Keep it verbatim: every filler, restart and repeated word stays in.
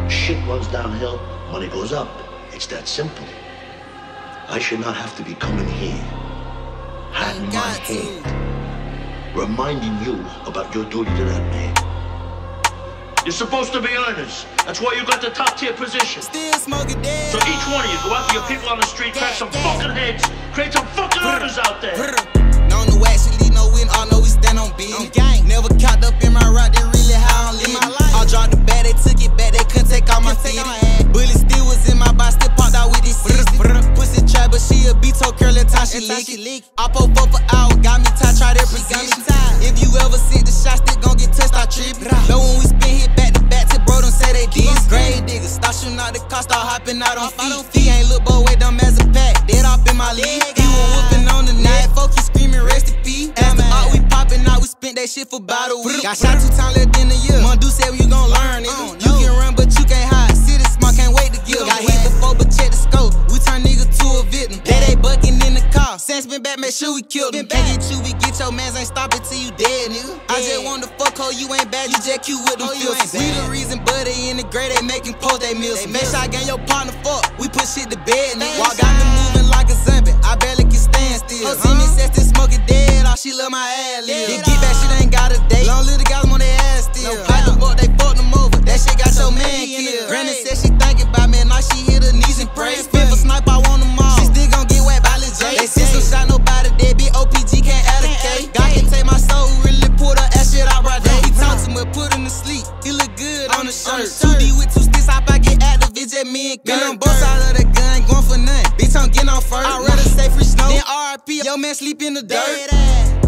shit runs downhill, money goes up. It's that simple. I should not have to be coming here, hat in my hand, reminding you about your duty to that man. You're supposed to be earners. That's why you got the top tier position. Still smoking dead. So each one of you go after your people on the street, crack some fucking heads, create some fucking earners out there. No no actually no win, all know we stand on business. Never cocked up in my route, they really how I'm living. I dropped the bag, they took it back, they couldn't take all my feet. Bullet still was in my box, still popped out with this sixty. Pussy trap, but she a beat, told curl that time she leak. I pop up for hour, got me tight, try that position. If you ever see the shot, still gon' get touched, I trip. Know when we spin hit back to back, till bro don't say they did. Gravedigger, start shooting out the car, start hopping out on feet. He ain't look boy, way dumb as a pack, dead off in my league. He was whooping on the night, folk keep screaming rest in peace. After all we popping out, we spent that shit for about a week. Got shot two times less than a year. Mondu said you gon' learn, nigga. You can run, but you can't hide. City smart, can't wait to give. Got hit before, but check the scope. We turn nigga to a victim. They they bucking in the car. Since been back, make sure we killed him. Can't get you, we get your mans, ain't stop it till you dead, nigga. I just want to fuck hoe, you ain't bad, you just cute with them filters. We the reason, but they in the grade, they making post, they meals. Make sure I gang your partner fuck. We put shit to bed, nigga. Walk got me moving like a zombie. I barely can stand still. Her see me sex, still smoking dead. All she love my ass live. This get back shit ain't got a date. Long little guys on their ass still. Like the fuck, they fucked them over. That shit got your man killed. Granny said she thinking about me, now she hit her knees and pray. Spin for snipe, I want them all. She still gon' get wet by Lil J. They see some shot, nobody dead. BigOpg can't add a K. God can take my soul, really pull that ass shit out right there. He talk too much, put him to sleep. He look good on the shirt. two D with two sticks, I I get active, it's just me and Kurt. Been on both sides of the gun, going for nothing. Bitch, I'm getting on first. I'd rather say FreeSnoww than R I P. Yo man sleep in the dirt.